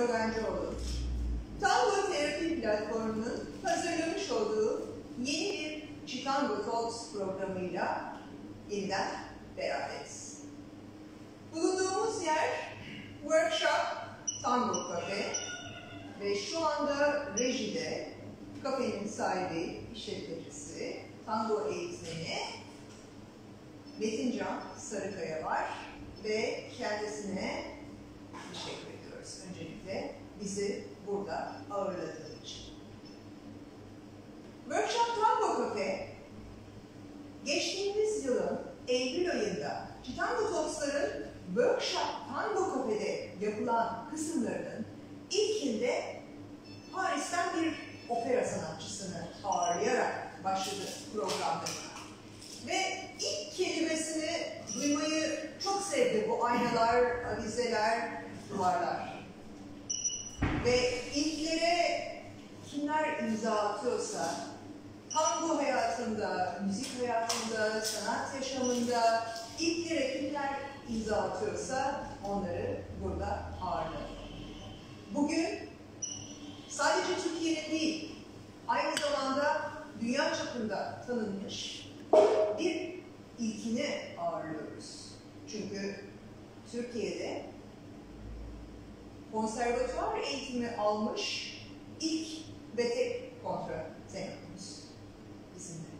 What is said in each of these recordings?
Yorgancıoğlu. Tango Terapi Platformu'nun hazırlamış olduğu yeni bir Chicago Talks programıyla yeniden beraberiz. Bulunduğumuz yer Workshop Tango Cafe ve şu anda rejide kafenin sahibi, işletmecisi, tango eğitmeni Metincan Sarıkaya var ve kendisine teşekkür ediyoruz öncelikle bizi burada ağırladığı için. Workshop Tango Cafe geçtiğimiz yılın Eylül ayında Chicago Talks'ların Workshop Tango Cafe'de yapılan kısımlarının ilkinde Paris'ten bir opera sanatçısını ağırlayarak başladı programlarına. Ve ilk kelimesini duymayı çok sevdi bu aynalar, avizeler, duvarlar. Ve ilklere kimler imza atıyorsa, tango hayatında, müzik hayatında, sanat yaşamında ilklere kimler imza atıyorsa onları burada ağırladı. Bugün sadece Türkiye'nin değil, aynı zamanda dünya çapında tanınmış bir ilkini ağırlıyoruz. Çünkü Türkiye'de konservatuvar eğitimi almış ilk ve tek kontratenörümüz bizimle.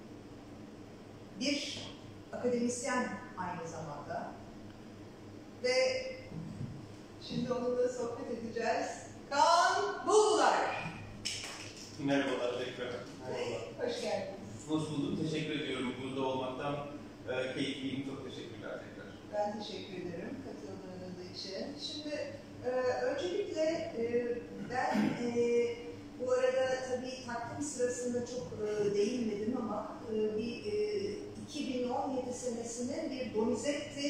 Bir akademisyen aynı zamanda ve şimdi onunla sohbet edeceğiz. Kaan Buldular. Merhabalar tekrar. Merhabalar. Hoş geldiniz. Hoş bulduk. Teşekkür ediyorum. Burada olmaktan keyifliyim. Çok teşekkürler tekrar. Ben teşekkür ederim katıldığınız için. Şimdi öncelikle ben bu arada tabii takvim sırasında çok değinmedim ama bir 2017 senesinin bir Donizetti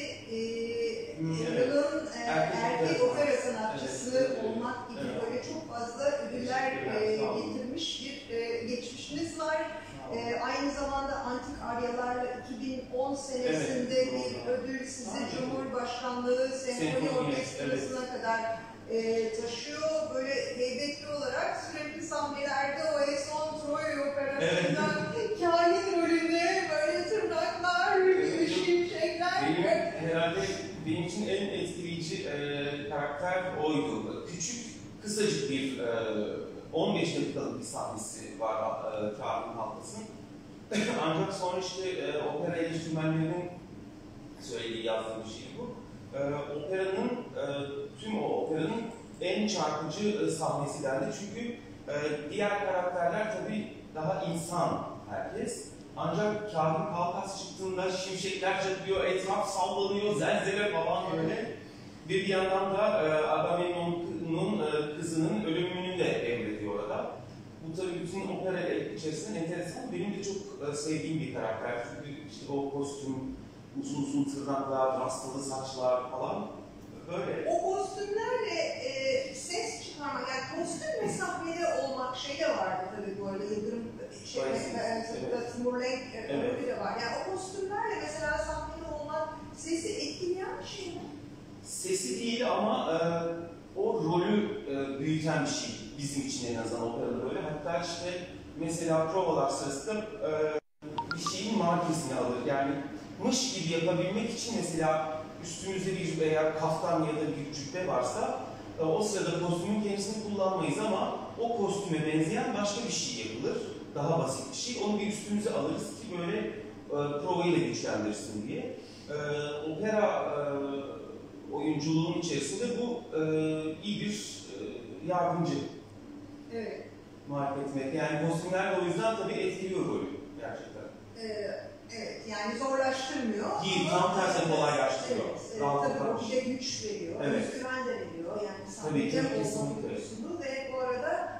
yılın erkek opera sanatçısı olmak gibi böyle çok fazla ödüller getirmiş bir geçmişiniz var. Aynı zamanda Antik Aryalarla 2010 senesinde bir ödül sizi Cumhurbaşkanlığı Senfoni Orkestrası'na kadar taşıyor. Böyle heybetli olarak sürekli sahnelerde o Eson Troy Operası'ndan kahin rolünde böyle tırnaklar, şimşekler. Herhalde benim için en etkileyici karakter oydu. Küçük, kısacık bir 15 dakikalık bir sahnesi var Kahin Halkası'nın. Ancak sonra işte opera eleştirmenlerinin söylediği, yazdığı bir şey bu. Tüm o operanın en çarpıcı sahnesi dendi. Çünkü diğer karakterler tabii daha insan herkes. Ancak Kahin Halkas çıktığında şimşekler çakıyor, etraf sallanıyor, zelzele falan böyle. Bir yandan da Agamemnon'un kızının ölümünü de emrediyor orada. Bu tabii bütün opera içerisinde enteresan. Benim de çok sevdiğim bir karakter. Çünkü işte o kostüm, uzun uzun tırnaklar, rastalı saçlar falan böyle. O kostümlerle ses çıkarmak, yani kostüm ve sahnede olmak şey de vardı tabii bu arada. Yıldırım Timur Lenk rolü de var. Yani o kostümlerle mesela sahnede olmak sesi etkileyen bir şey mi? Sesi değil ama o rolü büyüten bir şey bizim için en azından operada böyle. Hatta işte mesela provalar sırasında bir şeyin markesini alır. Yani mış gibi yapabilmek için mesela üstümüzde bir eğer kaftan ya da bir cübbe varsa o sırada kostümün kendisini kullanmayız ama o kostüme benzeyen başka bir şey yapılır. Daha basit bir şey. Onu bir üstümüze alırız ki böyle provayı da güçlendirsin diye. Opera oyunculuğun içerisinde bu iyi bir yardımcı. Evet. Marif etmek. Yani kostümler de o yüzden tabii etkiliyor rolü gerçekten. Evet, yani zorlaştırmıyor. Değil, tam tersine kolaylaştırıyor. Evet, tabii bir de güç veriyor, özgüven de veriyor. Yani sahnede olma duygusunu ve bu arada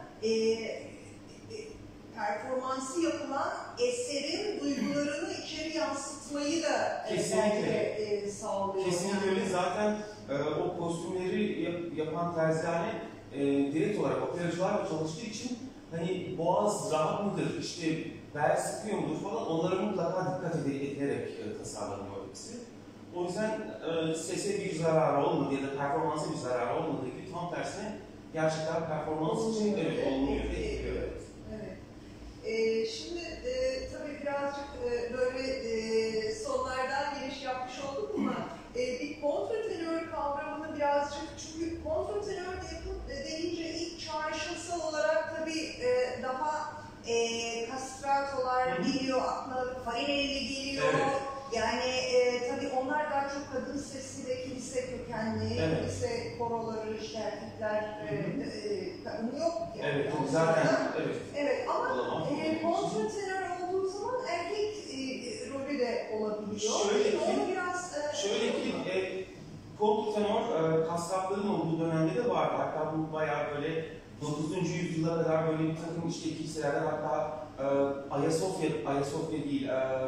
performansı yapılan eserin duygularını içeri yansıtmayı da sağlıyor. Kesinlikle öyle. Zaten o kostümleri yapan terzihane direkt olarak operacılarla çalıştığı için hani boğaz rahat mıdır, işte bel sıkıyor mudur falan onlara mutlaka dikkat edilerek tasarlanıyor hepsi. O yüzden sese bir zararı olmadı ya da performansa bir zararı olmadığı gibi tam tersine gerçekten performans için evet olmuyor. Evet. Şimdi tabii birazcık böyle sonlardan giriş yapmış olduk ama bir kontratenör kavramını birazcık, çünkü kontratenör deyince ilk çağrışımsal olarak tabii daha kastratolar geliyor, aklına Farinelli geliyor. Evet. Yani tabii onlar daha çok kadın sesi ve kilise kökenli, Evet. kilise koroları, işte erkekler takımı yok. Yani. Evet, zaten evet. Evet ama kontratenör kontratenör olduğu zaman erkek rolü de olabiliyor. Şöyle ki kontratenör kasapların olduğu dönemde de vardı. Hatta bu bayağı böyle 9. yüzyıla kadar böyle bir takım işte kiliselerde, hatta Ayasofya değil,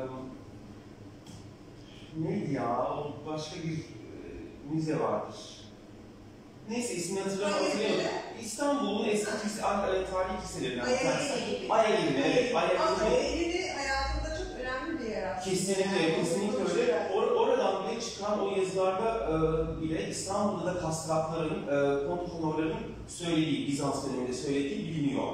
neydi ya, o başka bir müze vardır. Neyse ismini hatırlamıyorum. İstanbul'un eski tarihi kiliselerinden bir tanesi. Ayagilli, evet. Ayagilli hayatımda çok önemli bir yer. Kesinlikle öyle. Oradan bile çıkan o yazılarda bile İstanbul'da da kastratların, kontratenorların söylediği, Bizans döneminde söylediği biliniyor.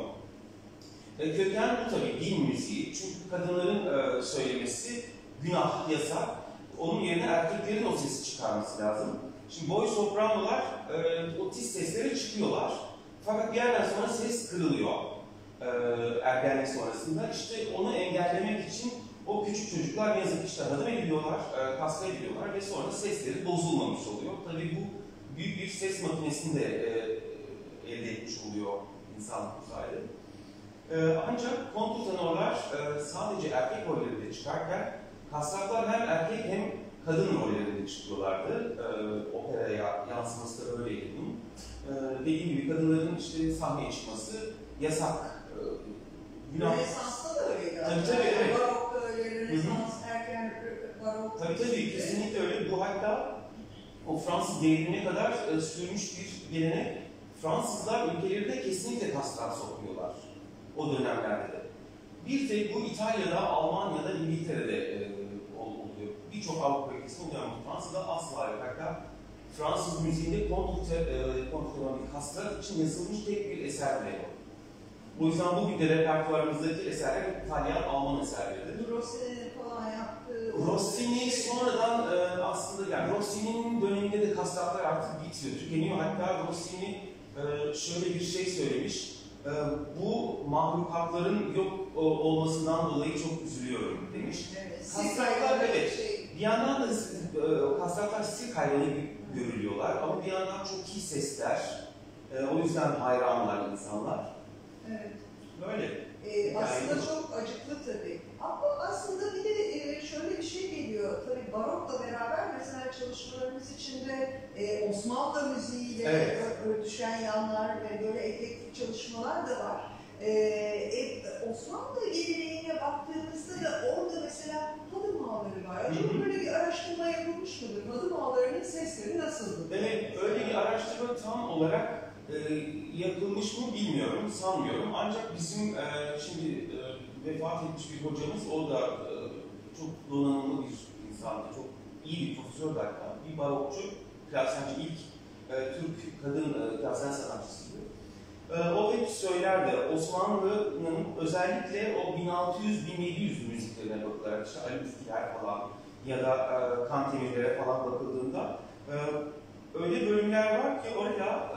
Köken bu tabii, din müziği. Çünkü kadınların söylemesi günah, yasak. Onun yerine erkeklerin o sesi çıkarması lazım. Şimdi boy sopranolar o tiz seslere çıkıyorlar. Fakat bir yerden sonra ses kırılıyor. Ergenlik sonrasında. İşte onu engellemek için o küçük çocuklar ne yazık ki işte hadım ediliyorlar, kasra ediliyorlar ve sonra sesleri bozulmamış oluyor. Tabii bu büyük bir ses makinesini de elde etmiş oluyor insan bu sayede. Ancak kontratenorlar sadece erkek rollerinde çıkarken kasraklar hem erkek hem kadın rollerinde çıkıyorlardı. Operaya yansıması da öyleydi bunun. Dediğim gibi kadınların işte sahneye çıkması yasak. Rönesans'ta da öyleydi. Tabii evet. Barok'ta öyle, Rönesans, erken barok. Tabii kesinlikle öyle. Bu hatta o Fransız devrine kadar sürmüş bir gelenek. Fransızlar ülkelerinde kesinlikle kastrat sokmuyorlar. O dönemlerde de. Bir tek bu İtalya'da, Almanya'da, İngiltere'de oluyor. Birçok Avrupa ülkesinde oluyor ama Fransa'da asla yok. Hatta Fransız müziğinde kontratenor kastrat için yazılmış tek bir eser bile yok. O yüzden bugün de repertuarımızdaki eserler İtalyan, Alman eserleridir. Rossini falan yaptı. Rossini sonradan aslında, yani Rossini'nin döneminde de kastratlar artık bitiyor, tükeniyor. Hatta Rossini şöyle bir şey söylemiş. Bu mahlukatların yok olmasından dolayı çok üzülüyorum demiş. Evet. Kastratlar evet. Bir yandan da kastratlar sirk hayvanı gibi görülüyorlar ama bir yandan çok iyi sesler. O yüzden hayranlar insanlar. Evet. Böyle. Aslında çok acıklı tabii. Ama aslında bir de şöyle bir şey geliyor. Tabii barokla beraber mesela çalışmalarımız içinde Osmanlı müziğiyle örtüşen yanlar ve böyle eklektik çalışmalar da var. Osmanlı geleneğine baktığımızda da orada mesela hadım ağları var. Acaba böyle bir araştırma yapılmış mıdır? Hadım ağlarının sesleri nasıldır? Evet, öyle bir araştırma tam olarak yapılmış mı bilmiyorum, sanmıyorum. Ancak bizim şimdi vefat etmiş bir hocamız, o da çok donanımlı bir insandı, çok iyi bir profesör hatta, bir barokçu, klasenci, ilk Türk kadın klasen sanatçısıydı. O hep söylerdi, Osmanlı'nın özellikle o 1600-1700 müziklerine bakılarak, işte Ali Müftiler falan ya da Kantemirlere falan bakıldığında öyle bölümler var ki oraya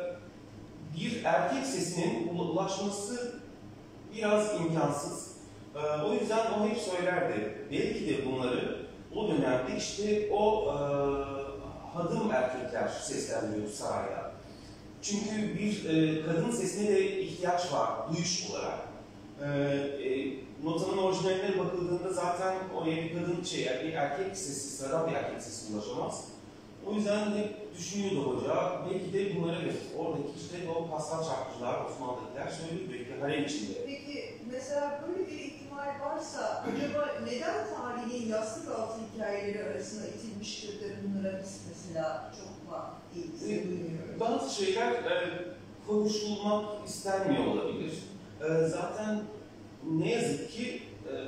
bir erkek sesinin ulaşması biraz imkansız. O yüzden o hep söylerdi. Belki de bunları o dönemde işte o hadım erkekler seslendiriyor sarayda. Çünkü bir kadın sesine de ihtiyaç var duyuş olarak. Notanın orijinaline bakıldığında zaten oraya bir kadın bir erkek sesi, sıradan bir erkek sesi ulaşamaz. O yüzden hep düşünüyordu hoca, belki de bunları oradaki işte o pastel şarkıcılar, Osmanlı'dakiler söylüyor, belki harem içinde. Peki mesela böyle bir ihtimal varsa, acaba neden tarihin yastık altı hikayeleri arasında itilmiştir de bunlara biz mesela çok ilgisi duymuyoruz? Bazı şeyler konuşulmak istenmiyor olabilir. Zaten ne yazık ki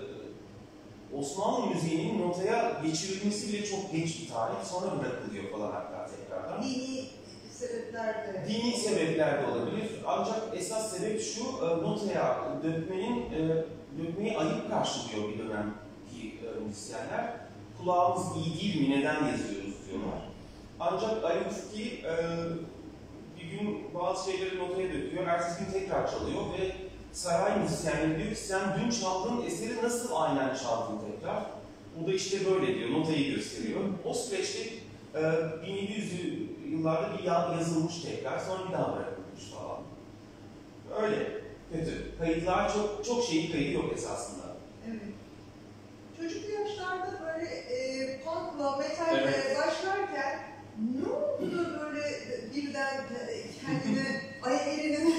Osmanlı müziğinin notaya geçirilmesi bile çok geç bir tarih, sonra bırakılıyor falan hatta tekrardan. Dini sebepler sebepler de... Dini sebepler de olabilir. Ancak esas sebep şu, notaya dökmeyi ayıp karşılıyor bir dönemki müzisyenler. Kulağımız iyi değil mi, neden yazıyoruz diyorlar. Ancak Ali Ufki bir gün bazı şeyleri notaya döküyor, ertesi gün tekrar çalıyor ve saray müzisyenleri diyor ki sen dün çaldığın eseri nasıl aynen çaldın tekrar? O da işte böyle diyor, notayı gösteriyor. O süreçte 1700'lü yıllarda bir yazılmış tekrar, sonra bir daha bırakılmış falan. Öyle, kötü. Kayıtlar çok şeyin kaydı yok esasında. Evet. Çocuklu yaşlarda böyle punk'la, metalle başlarken ne oldu da böyle birden kendine Ayer'in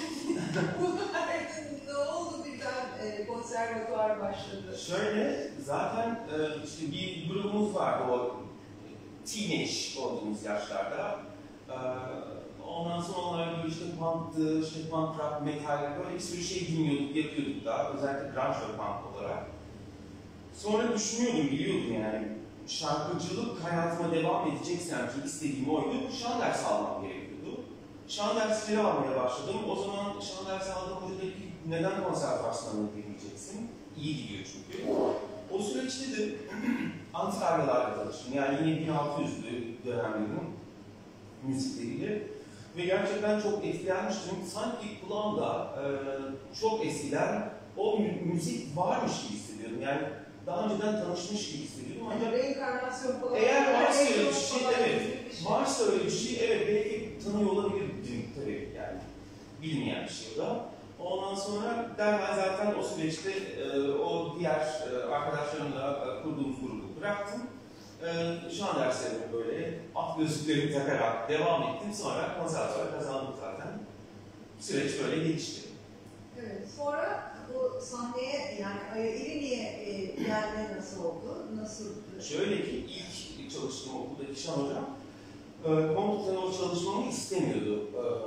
ne oldu birden konservatuvar başladı? Şöyle, zaten işte bir grubumuz vardı o teenage olduğumuz yaşlarda. Ondan sonra onlar böyle işte punk'tı, işte punk rock, metal, böyle bir sürü şey dinliyorduk, yapıyorduk da, özellikle grunge ve punk olarak. Sonra düşünüyordum, biliyordum yani, şarkıcılık hayatıma devam edeceksem ki istediğim oydu, şan dersi almam gerekiyordu. Şan dersleri almaya başladım. O zaman şan dersi aldığım hoca dedi ki, neden konservatuvar sınavına girmeyeceksin? İyi gidiyor çünkü. O süreçte de Antalya'larla tanıştım. Yani yine 1600'lü dönemlerin müzikleriyle. Ve gerçekten çok etkilenmiştim. Sanki kulağımda çok eskiden o müzik varmış gibi hissediyordum. Yani daha önceden tanışmış gibi hissediyordum. Ancak reenkarnasyon falan. Eğer varsa öyle bir şey, evet. Varsa öyle bir şey, evet belki tanıyor olabilirdim tabii yani. Bilmeyen bir şey o da. Ondan sonra derhal zaten o süreçte o diğer arkadaşlarımla kurduğumuz grubu bıraktım. Şan derslerimi böyle at gözlüklerimi takarak devam ettim. Sonra konservatuvar kazandım zaten. Süreç böyle gelişti. Evet, sonra bu sahneye yani İrini'ye gelme nasıl oldu? Nasıl? Şöyle ki ilk çalıştığım okuldaki Şan hocam kontrtenor çalışmamı istemiyordu.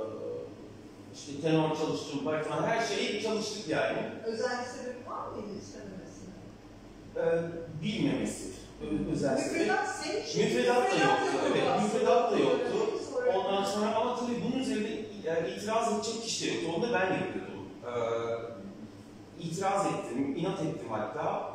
İşte tenor çalıştım, bariton, her şeyi çalıştık yani. Özel bir sebep var mıydı istememesine? Bilmemesi. Özel sebep. Müfredat senin için. Müfredat da yoktu, evet. Müfredat da yoktu. Ondan sonra ama tabii bunun üzerine itiraz edecek kişi de yoktu. Onu da ben yapıyordum. İtiraz ettim, inat ettim hatta.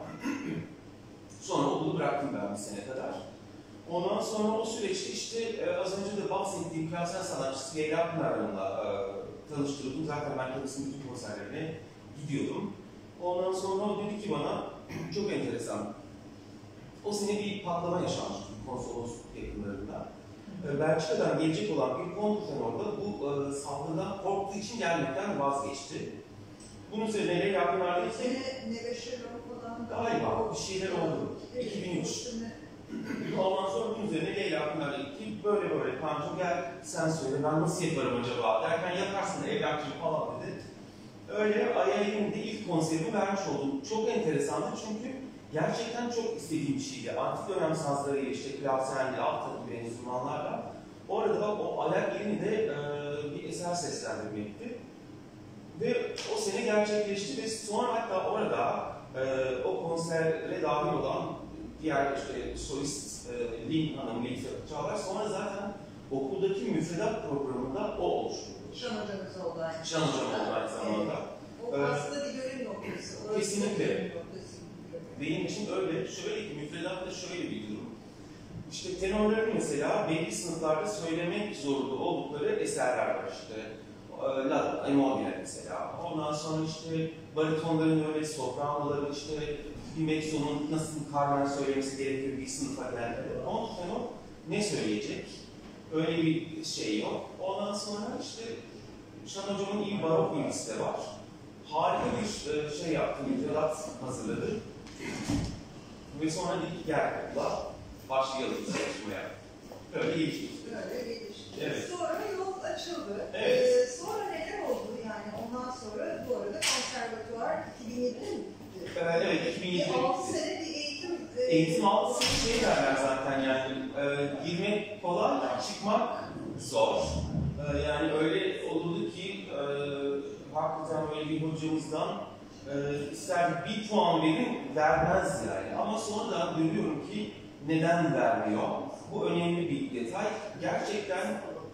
Sonra okulu bıraktım ben bir sene kadar. Ondan sonra o süreçte işte az önce de bahsettiğim klasik sanatçısı Leyla Pınar'la tanıştırdım. Zaten ben kendisinin bütün konserlerine gidiyordum. Ondan sonra o dedi ki bana, çok enteresan, o sene bir patlama yaşanmıştı konsolosluk yakınlarında. Belçika'dan gelecek olan bir kontrtenorda bu saldırıdan korktuğu için gelmekten vazgeçti. Bunun üzerine Leyla Pınar'la Nebeşer'e falan galiba bir şeyler oldu. 2003. Ondan sonra bunun üzerine Leyla Pınar'la gitti. Böyle Kanto gel sen söyle ben nasıl yaparım acaba derken yaparsın evlatçım falan dedi. Öyle Ayay'ın de ilk konserimi vermiş oldum. Çok enteresandı çünkü gerçekten çok istediğim bir şeydi. Antik dönem sazlarıyla işte Klausen'le, Altta gibi enstrümanlarla orada o Ayay'ın de bir eser seslendirmekti. Ve o sene gerçekleşti ve sonra hatta orada o konsere dahil olan diğer işte solist Lin Hanım, Melih Çağlar sonra zaten okuldaki müfredat programında o oluşturdu. Şan hocamız oldu aynı. Şan hocam oldu aynı zamanda. O aslında bir görev noktası. Kesinlikle. Benim için öyle. Şöyle ki müfredatta şöyle bir durum. İşte tenorların mesela belli sınıflarda söylemek zorunda oldukları eserler var işte. La Immobile mesela. Ondan sonra işte baritonların öyle sopranoların işte bir mezzonun nasıl Carmen söylemesi gerekir bir sınıfa geldi. Kontrtenor ne söyleyecek? Öyle bir şey yok. Ondan sonra işte Şan hocamın iyi barok bilgisi de var. Harika bir şey yaptı, müfredat hazırladı. Ve sonra dedik gel okula, başlayalım çalışmaya. Böyle gelişti. Böyle gelişti. Evet. Sonra yol açıldı. Evet. Sonra neler oldu yani ondan sonra bu arada konservatuvar 2007'de mi bitti? Evet, 2007'de 6 bitti. sene bir eğitim. Eğitim altı şey derler zaten yani girmek kolay, çıkmak zor. Yani öyle olurdu ki hakikaten böyle bir hocamızdan ister bir puan verin vermez yani. Ama sonradan görüyorum ki neden vermiyor. Bu önemli bir detay. Gerçekten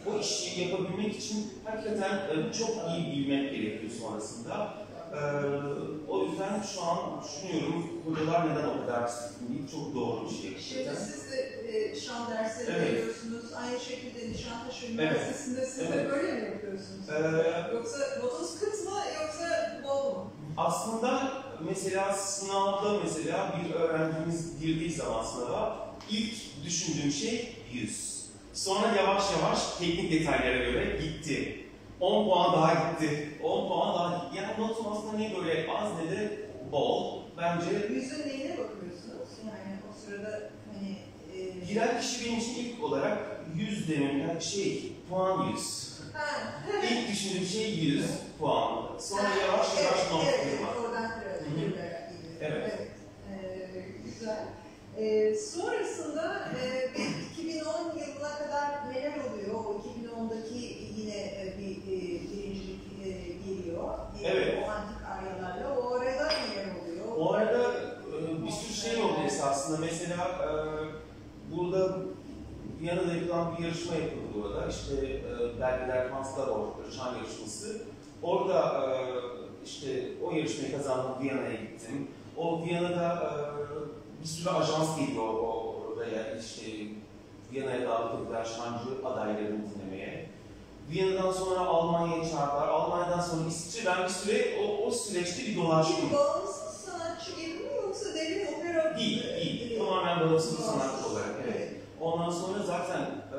o işi yapabilmek için hakikaten çok iyi bilmek gerekiyor sonrasında. O yüzden şu an düşünüyorum, hocalar neden o kadar değil, çok doğru bir şey. Şimdi siz de şan dersleri veriyorsunuz, aynı şekilde Nişantaşı Üniversitesi'nde siz de böyle mi yapıyorsunuz? Yoksa notunuz kıt mı, yoksa bol mu? Aslında mesela sınavda bir öğrencimiz girdiği zaman sınava ilk düşündüğüm şey 100. Sonra yavaş yavaş teknik detaylara göre gitti. 10 puan daha gitti. 10 puan daha gitti. Yani notum aslında ne böyle az ne de bol. Bence... Yüzün neyine bakıyorsunuz? Yani o sırada hani... Giren kişi benim için ilk olarak 100 demem, puan 100. İlk düşündüğüm şey 100 puan. Sonra yavaş yavaş not kurma. Oradan kırılır. Evet. Güzel. Sonrasında 2010 yılına kadar neler oluyor? O 2010'daki yine bir birincilik geliyor. Evet. O antik aryalarla. O arada neler oluyor? O arada bir sürü şey oldu esasında. Mesela burada Viyana'da yapılan bir yarışma yapıldı burada. İşte belgeler, Hans-Labor şan yarışması. Orada işte o yarışmayı kazandım, Viyana'ya gittim. O Viyana'da bir sürü ajans geliyor oraya, işte Viyana'ya davet edilen şancı adaylarını dinlemeye. Viyana'dan sonra Almanya'ya çağırdılar, Almanya'dan sonra İsviçre. Ben bir süre o süreçte bir dolaştım. Bağımsız sanatçı gibi mi, yoksa devlet opera? Değil. Tamamen bağımsız bir sanatçı olarak. Evet. Ondan sonra zaten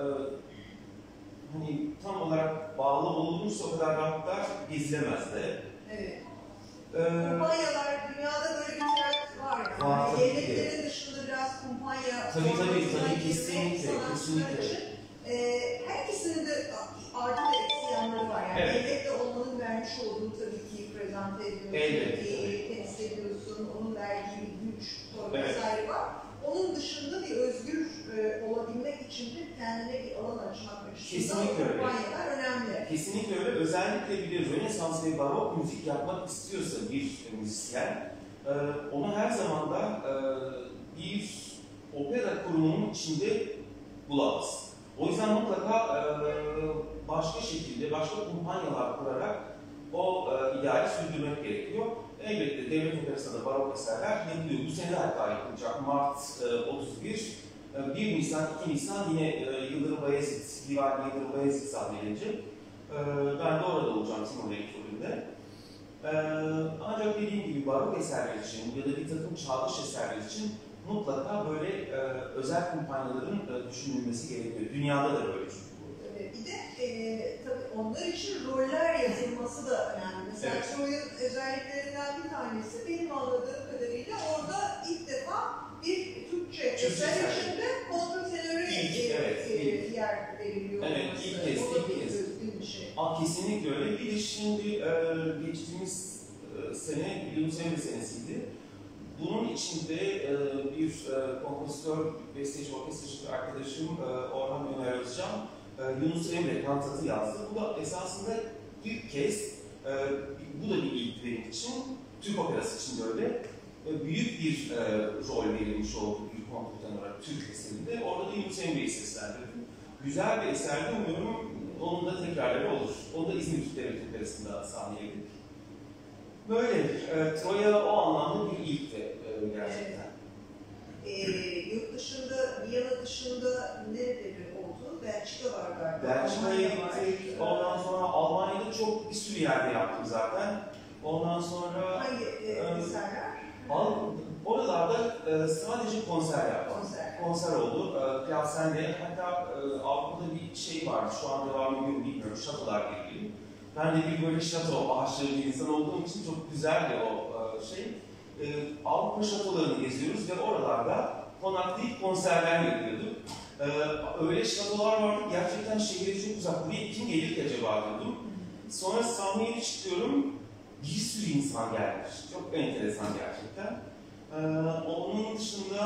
hani tam olarak bağlı olunursa o kadar rahatlar gezilemezdi. Evet. Kumpanyalar, dünyada böyle bir trend var. Yani devletlerin dışında biraz kumpanya... Tabii, kesinlikle. Herkesinin de artı ve eksi yanları var. Yani evet. Devlette olmanın vermiş olduğu tabii ki prezente ediyorsun, temsil ediyorsun, onun verdiği bir güç vesaire var. Onun dışında bir özgür olabilmek için de kendine bir alan açmak açısından kumpanyalar önemli. Kesinlikle öyle. Özellikle bir Rönesans ve Barok müzik yapmak istiyorsa bir müzisyen, onu her zaman da bir opera kurumunun içinde bulamaz. O yüzden mutlaka başka şekilde, başka kumpanyalar kurarak o ideali sürdürmek gerekiyor. Elbette devlet operasında barok eserler yapılıyor. Bu sene hatta yapılacak Mart 31, 1 Nisan, 2 Nisan yine Yıldırım Bayezid, Divan Yıldırım Bayezid sahnelenecek. Ben de orada olacağım Timur Rektörü'nde. Ancak dediğim gibi barok eserler için ya da bir takım çağdaş eserler için mutlaka böyle özel kumpanyaların düşünülmesi gerekiyor. Dünyada da böyle çünkü bu. Bir de tabii onlar için roller yazılması da önemli. Mesela Troy'un özelliklerinden bir tanesi benim anladığım kadarıyla orada ilk defa bir Türkçe eser içinde kontrtenöre yer veriliyor. Evet, ilk kez. Kesinlikle öyle. Bir de şimdi geçtiğimiz sene, Yunus Emre senesiydi. Bunun içinde bir kompozitör, besteci, orkestracı arkadaşım Orhan Ömer Özcan, Yunus Emre kantatı yazdı. Bu da esasında ilk kez, bu da bir ilk benim için, Türk operası için de öyle, büyük bir rol verilmiş oldu bir kompozitör olarak Türk eserinde. Orada da Yunus Emre'yi seslendirdim. Güzel bir eserdi, umuyorum onun da tekrarları olur. Onu da İzmir Türk Devlet Operası'nda sahneledik. Böyle, Troya o anlamda bir ilkti gerçekten. Yurt dışında, Viyana dışında nereleri oldu? Belçika var galiba. Belçika'ya gittik, ondan sonra Almanya'da çok bir sürü yerde yaptım zaten. Ondan sonra... Hangi eserler? Oralarda sadece konser yaptım. Konser oldu. Plaksen'de, hatta Avrupa'da bir şey vardı, şu an devam ediyor bilmiyorum, şatolar gibi. Ben de bir böyle şato aşığı bir insan olduğum için çok güzeldi o şey. Avrupa şatolarını geziyoruz ve oralarda konaklayıp konserler yapıyorduk. Öyle şatolar vardı, gerçekten şehre çok uzak. Buraya kim gelir ki acaba diyordum. Sonra sahneye çıkıyorum, bir sürü insan gelmiş. Çok enteresan gerçekten. Onun dışında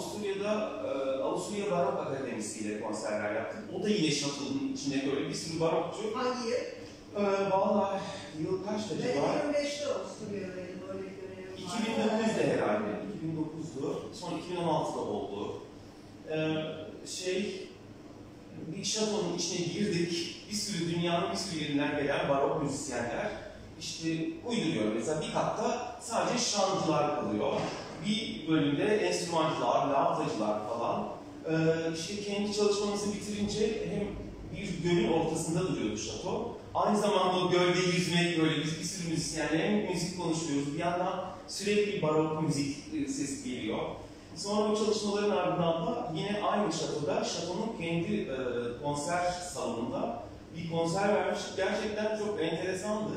Avusturya Barok Akademisi ile konserler yaptık. O da yine şatonun içinde böyle bir sürü barokçu. Hangi yıl? Vallahi yıl kaçtı acaba? Ben 25'te Avusturya'daydım, öyle görüyorum. 2009'da herhalde. 2009'du. Sonra 2016'da oldu. bir şatonun içine girdik, bir sürü dünyanın bir sürü yerinden gelen barok müzisyenler işte uyduruyor. Mesela bir katta sadece şancılar kalıyor. Bir bölümde enstrümancılar, lavtacılar falan. İşte kendi çalışmamızı bitirince hem bir gölün ortasında duruyordu şato. Aynı zamanda o gölde yüzmek böyle biz bir sürü müzisyenle hem müzik konuşuyoruz. Bir yandan sürekli barok müzik sesi geliyor. Sonra bu çalışmaların ardından da yine aynı şatoda, şatonun kendi konser salonunda bir konser vermiştik. Gerçekten çok enteresandı.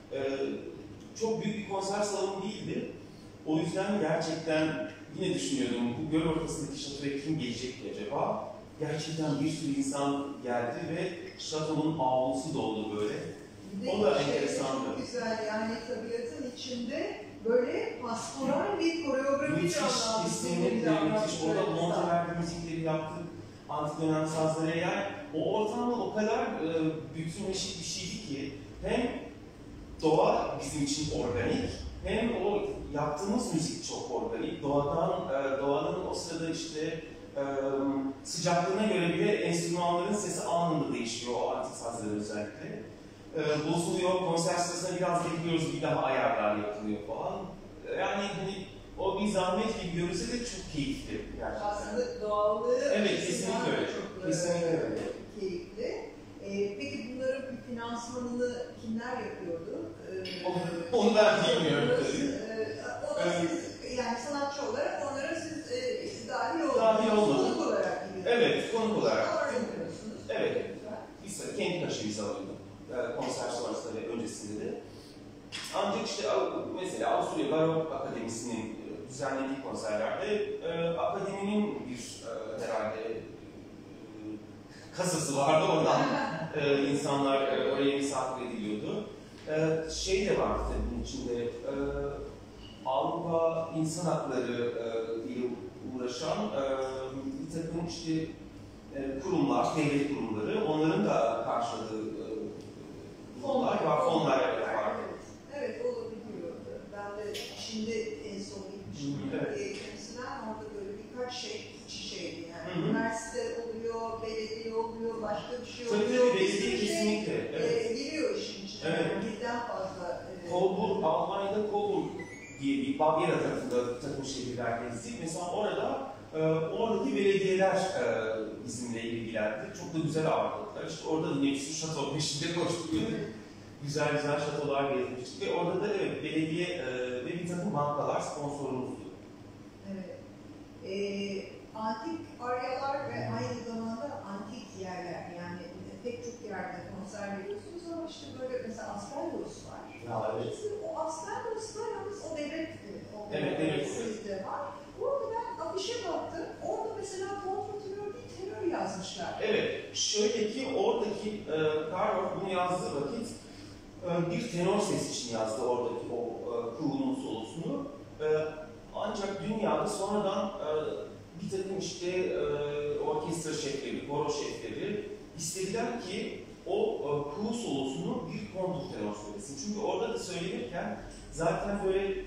Çok büyük bir konser salonu değildi. O yüzden gerçekten yine düşünüyordum, bu göl ortasındaki şatoya kim gelecek ki acaba? Gerçekten bir sürü insan geldi ve şatonun avlusu doldu böyle. O da enteresandı. Çok güzel yani tabiatın içinde böyle pastoral bir koreografi müthiş, kesinlikle müthiş. Orada Monteverdi müzikleri yaptık, antik dönem sazları. Yani o ortam o kadar bütünleşik bir şeydi ki hem doğa bizim için organik, hem o yaptığımız müzik çok organik. Doğanın o sırada işte sıcaklığına göre bile enstrümanların sesi anında değişiyor, o antik sazları özellikle. Bozuluyor, konser sırasında biraz bekliyoruz, bir daha ayarlar yapılıyor falan. Yani hani o bir zahmet gibi görülse de çok keyifli gerçekten. Aslında doğallığı evet, kesinlikle öyle. Çok kesinlikle öyle. Keyifli. Peki bunların bir finansmanını kimler yapıyordu? Onu ben bilmiyorum tabii. Yani sanatçı olarak onlara siz dahil oldunuz. Dahil olmadım. Konuk olarak gidiyorsunuz. Evet, konuk olarak. Öğreniyorsunuz. Evet. Biz kendi kaşemizi alıyorduk. Konser sonrasında ve öncesinde de. Ancak işte mesela Avusturya Barok Akademisi'nin düzenlediği konserlerde akademinin bir herhalde kasası vardı, oradan insanlar oraya misafir ediliyordu. Şey de vardı tabii bunun içinde, Avrupa İnsan Hakları diye uğraşan bir takım işte kurumlar, devlet kurumları, onların da karşıladığı fonlar var, fonlar var. Evet, olabiliyor. Ben de şimdi en son gitmiştim. Eğitimsinden orada böyle birkaç şeydi yani. Üniversite oluyor, belediye oluyor, başka bir şey oluyor. Tabii belediye kesinlikle. Evet. Giriyor işin içine. Evet. Yani birden fazla. Coburg, Almanya'da Coburg diye bir Bavyera tarafında bir takım şehirler gezdik. Mesela oradaki belediyeler bizimle ilgilendi. Çok da güzel ağırladılar. İşte orada da bir sürü şato peşinde koştuk. Güzel şatolar gezmiştik ve orada da evet, belediye ve bir takım bankalar sponsorumuzdu. Evet. Antik aryalar ve aynı zamanda antik yerler, yani pek çok yerde konser veriyorsunuz ama işte böyle mesela Aspergos var. Ya, evet. O Aspergos'ta yalnız o devlet evet. sizde var. Orada ben afişe baktım, orada mesela kontrterör değil, terör yazmışlar. Evet, şöyle ki oradaki Karloff bunu yazdığı vakit bir tenor ses için yazdı oradaki o kurulunun solosunu. Ancak dünyada sonradan bir takım işte orkestra şefleri, koro şefleri istediler ki o kuru solosunu bir kontrtenor söylesin. Çünkü orada da söylenirken zaten böyle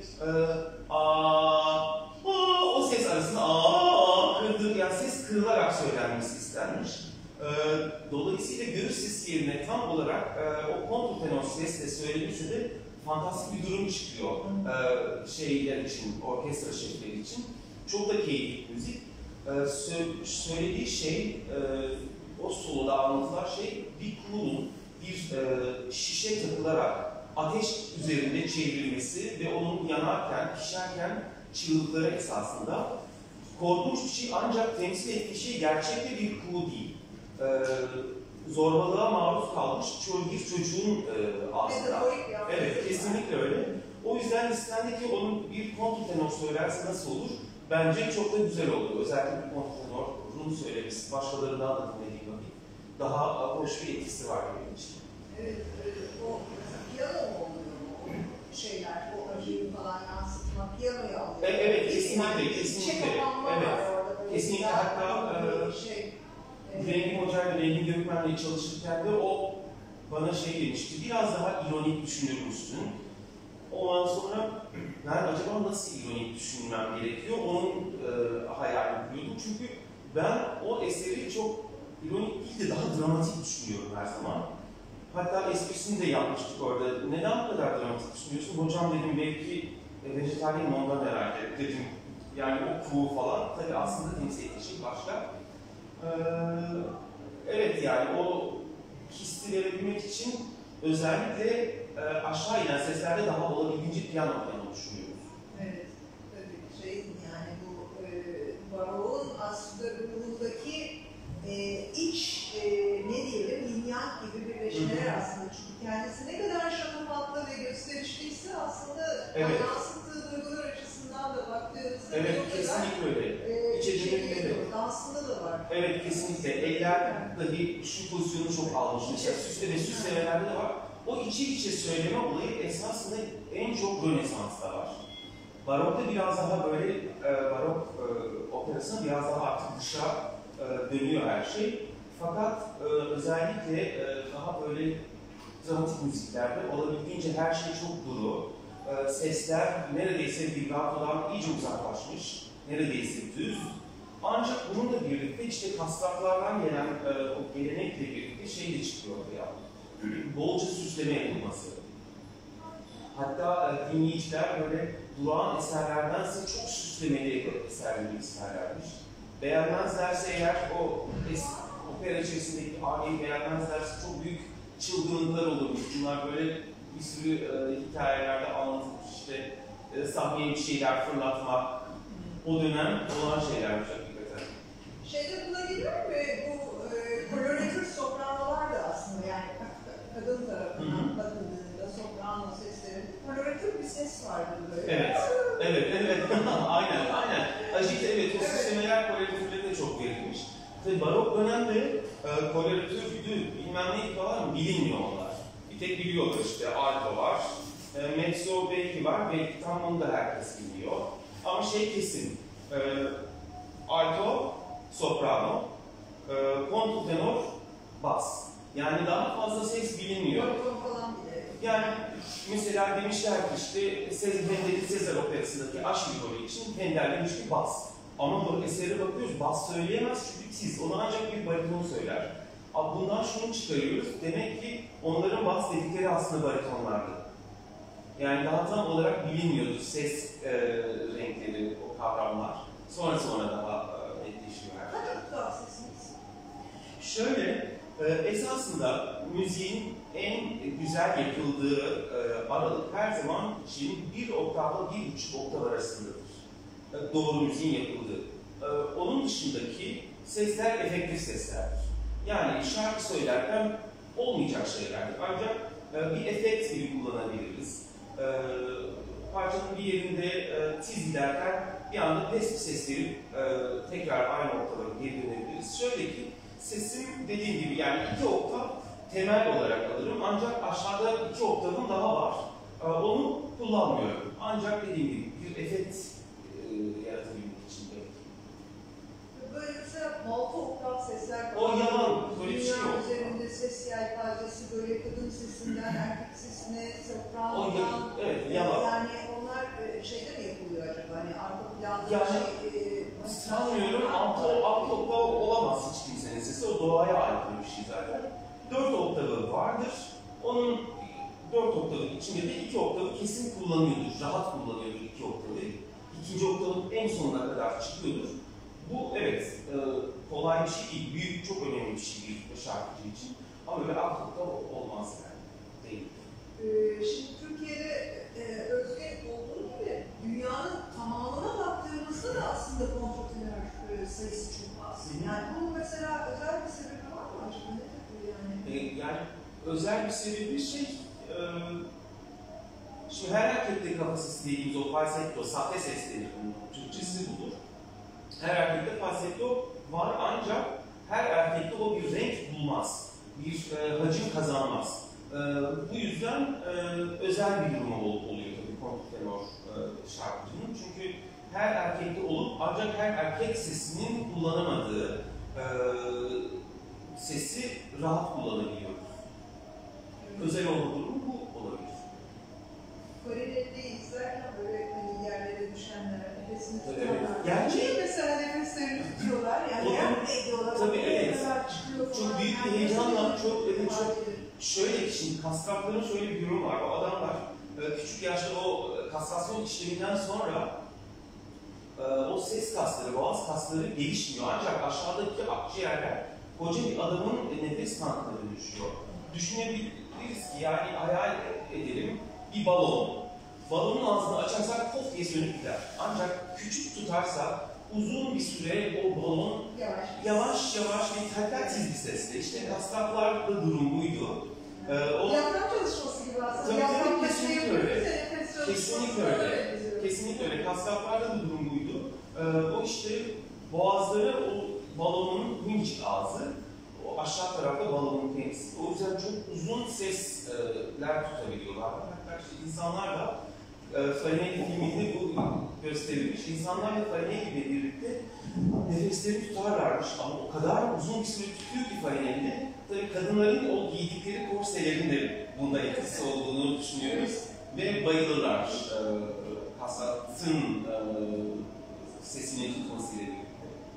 o ses arasında kırdığı, yani ses kırılarak söylenmesi istenmiş. Dolayısıyla göğüs sesi yerine tam olarak o kontrtenor sesle söylenirse de fantastik bir durum çıkıyor şeyler için, orkestra şefleri için. Çok da keyifli müzik. Söylediği şey, o soloda anlatılan şey, bir kulun bir şişe takılarak ateş üzerinde çevrilmesi ve onun yanarken, pişerken çığlıkları esasında korkunç bir şey, ancak temsil ettiği şey gerçekte bir kuğu değil. Zorbalığa maruz kalmış bir çocuğun aslında. Evet, kesinlikle öyle. O yüzden istendi ki onun bir kontrtenor söylerse nasıl olur? Bence çok da güzel oldu. Özellikle bir kontrtenorun söylemesi, başkalarından da dinlediğim vakit daha hoş bir etkisi var benim için. Evet, o piyano mu oluyor o şeyler, o acıyı falan yansıtma, piyanoyu alıyor. Evet, kesinlikle, kesinlikle. Evet, kesinlikle. Hatta Rengin Hoca'yla, Rengin Gökmen'le çalışırken de o bana şey demişti, biraz daha ironik düşünür müsün? Ondan sonra ben acaba nasıl ironik düşünmem gerekiyor, onun hayalini kuruyordum. Çünkü ben o eseri çok ironik değil de daha dramatik düşünüyorum her zaman. Hatta esprisini de yapmıştık orada. Neden bu kadar dramatik düşünüyorsun? Hocam dedim belki vejetaryen ondan herhalde dedim. Yani o kuğu falan tabii aslında temsil ettiği şey başka. Evet yani o hissi verebilmek için özellikle aşağı inen seslerde daha olabildiğince piyano düşünüyoruz. Evet, tabii yani bu Baroğ'un aslında ruhundaki iç ne diyelim linyak gibi birleşmeler aslında, çünkü kendisi ne kadar şatafatlı ve gösterişliyse aslında evet. yansıttığı duygular açısından da baktığımızda evet kesinlikle öyle. Dansında da var. Evet kesinlikle. Eller dahi şu pozisyonu çok almış. Mesela süslemelerde de var. O içi içe söyleme olayı esasında en çok Rönesans'ta var. Barok'ta biraz daha böyle barok operasına biraz daha artık dışa dönüyor her şey. Fakat özellikle daha böyle dramatik müziklerde olabildiğince her şey çok duru. Sesler neredeyse vibratodan iyice uzaklaşmış, neredeyse düz. Ancak bununla birlikte işte kasraklardan gelen o gelenekle birlikte şey de çıkıyor ortaya. Bolca süsleme yapılması. Hatta dinleyiciler böyle durağan eserlerdense çok süslemeli eserleri isterlermiş. Beğenmezlerse eğer o opera içerisindeki ariyeyi beğenmezlerse çok büyük çılgınlıklar olurmuş. Bunlar böyle bir sürü hikayelerde anlatılmış, işte sahneye bir şeyler fırlatmak, o dönem olan şeylermiş hakikaten. Şeyde buna geliyor mu? Bu koloratür sopranolar da aslında yani kadın tarafından bakıldığında soprano seslerinde koloratür bir ses vardı böyle. Evet. aynen. Ajite evet, o süslemeler koloratürde de çok verilmiş. Tabii barok dönemde koloratürdü, bilmem neydi falan bilinmiyor onlar. Bir tek biliyorlar işte, alto var, mezzo belki var, belki tam onu da herkes biliyor. Ama şey kesin, alto, soprano, kontrtenor, bas. Yani daha fazla ses bilinmiyor. Falan bile. Yani mesela demişler ki işte Handel'in Sezar operasındaki aşk rolü için Handel demiş ki bas. Ama bu esere bakıyoruz, bas söyleyemez çünkü tiz. Onu ancak bir bariton söyler. Bundan şunu çıkarıyoruz, demek ki onların bas dedikleri aslında baritonlardı. Yani daha tam olarak bilinmiyordu ses renkleri, o kavramlar. Sonra daha netleşiyor her şey. Kaç oktav sesiniz? Şöyle, esasında müziğin en güzel yapıldığı aralık her zaman için bir oktavla 1,5 oktav arasındadır. Doğru müziğin yapıldığı. Onun dışındaki sesler efektif seslerdir. Yani şarkı söylerken olmayacak şeylerdir. Ancak bir efekt gibi kullanabiliriz. Parçanın bir yerinde tiz giderken bir anda pes bir ses verip tekrar aynı oktava geri dönebiliriz. Şöyle ki, sesim dediğim gibi yani 2 oktav temel olarak alırım. Ancak aşağıda 2 oktavım daha var. Onu kullanmıyorum. Ancak dediğim gibi bir efekt yaratabilmek için belki. Böyle mesela 6 oktav sesler o yalan, böyle bir şey dünya yok. üzerinde ses yelpazesi böyle kadın sesinden erkek sesine, sopranodan. Evet, yalan. Yani onlar şeyde mi yapılıyor acaba? Hani arka planda Yani, sanmıyorum, alt oktav olamaz hiç kimsenin sesi. O doğaya aykırı bir şey zaten. 4 oktavı vardır. Onun 4 oktavı içinde de 2 oktavı kesin kullanıyordur. Rahat kullanıyordur 2 oktavı. 2. oktavın en sonuna kadar çıkıyordur. Bu evet, kolay bir şey değil. Büyük, çok önemli bir şey bir şarkıcı için. Ama böyle alt oktav olmaz yani. Değil. Şimdi Türkiye'de özgün olduğu gibi dünyanın tamamına baktığımızda da aslında kontrtenor sayısı çok az. Yani bunun mesela özel bir sebebi var mı acaba? Nedir bu yani? Yani özel bir sebebi şimdi her erkekte kapasitesi dediğimiz o falsetto, sahte ses denir bunun Türkçesi budur. Her erkekte falsetto var ancak her erkekte o bir renk bulmaz, bir hacim kazanmaz. Bu yüzden özel bir durum oluyor tabii kontrtenor şarkıcının. Çünkü her erkekte olup ancak her erkek sesinin kullanamadığı sesi rahat kullanabiliyor. Özel olduğu durum bu olabilir. Kore'de izlerken böyle hani yerlere düşenler, nefesini tutanlar. Gerçi niye mesela nefeslerini tutuyorlar? Yani o, yer mi ediyorlar? Tabii evet. şimdi kastrapların şöyle bir durumu var. O adamlar küçük yaşta o kastrasyon işleminden sonra o ses kasları, boğaz kasları gelişmiyor. Ancak aşağıdaki akciğerler koca bir adamın nefes tankına dönüşüyor. Düşünebiliriz ki yani hayal edelim bir balon. Balonun ağzını açarsak pof diye sönüp gider. Ancak küçük tutarsa uzun bir süre o balon yavaş yavaş ve teltelsiz bir sesle. İşte kastraplarda durum buydu. Diyafram çalışması gibi aslında. Tabii kesinlikle öyle. Kesinlikle öyle. Kesinlikle öyle. Kastraplarda da durum buydu. O işte boğazları o balonun minicik ağzı, o aşağı tarafta balonun kendisi. O yüzden çok uzun sesler tutabiliyorlar. Hatta işte insanlar da Farinelli filminde bu gösterilmiş. İnsanlar da Farinelli ile birlikte nefesleri tutarlarmış ama o kadar uzun bir süre tutuyor ki Farinelli. Tabii kadınların o giydikleri korselerin de bunda etkisi olduğunu düşünüyoruz ve bayılırlar Kassat'ın sesini tutmasıyla birlikte.